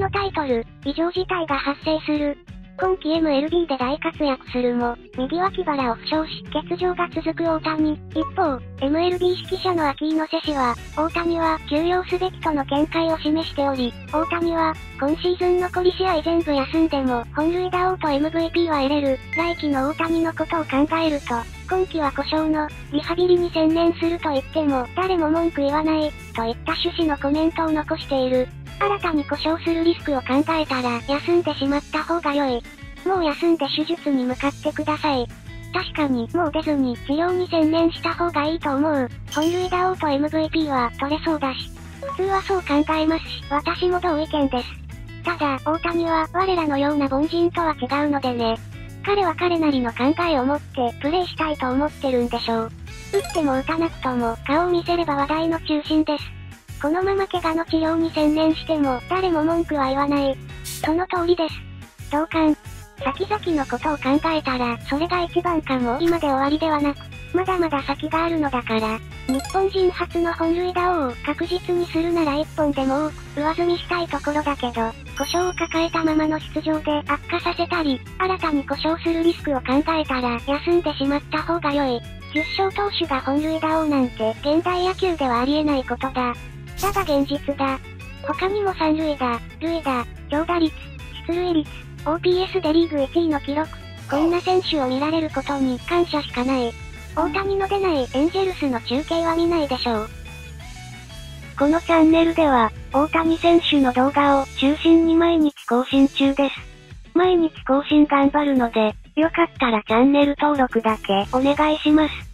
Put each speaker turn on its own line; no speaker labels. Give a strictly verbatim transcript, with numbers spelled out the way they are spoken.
のタイトル、異常事態が発生する。今季 エムエルビー で大活躍するも、右脇腹を負傷し、欠場が続く大谷。一方、エムエルビー 指揮者のアキーノセ氏は、大谷は休養すべきとの見解を示しており、大谷は、今シーズン残り試合全部休んでも、本塁打王と エムブイピー は得れる。来季の大谷のことを考えると、今季は故障のリハビリに専念すると言っても、誰も文句言わない、といった趣旨のコメントを残している。新たに故障するリスクを考えたら、休んでしまった方が良い。もう休んで手術に向かってください。確かに、もう出ずに治療に専念した方がいいと思う。本塁打王と エムブイピー は取れそうだし。普通はそう考えますし、私も同意見です。ただ、大谷は我らのような凡人とは違うのでね。彼は彼なりの考えを持ってプレイしたいと思ってるんでしょう。打っても打たなくとも顔を見せれば話題の中心です。このまま怪我の治療に専念しても誰も文句は言わない。その通りです。同感。先々のことを考えたら、それが一番かも。今で終わりではなく、まだまだ先があるのだから。日本人初の本塁打王を確実にするなら一本でも多く上積みしたいところだけど、故障を抱えたままの出場で悪化させたり、新たに故障するリスクを考えたら休んでしまった方が良い。じゅっ勝投手が本塁打王なんて現代野球ではありえないことだ。だが現実だ。他にも三塁打、塁打、長打率、出塁率、オーピーエス でリーグいちいの記録。こんな選手を見られることに感謝しかない。大谷の出ないエンジェルスの中継は見ないでしょう。このチャンネルでは、大谷選手の動画を中心に毎日更新中です。毎日更新頑張るので、よかったらチャンネル登録だけお願いします。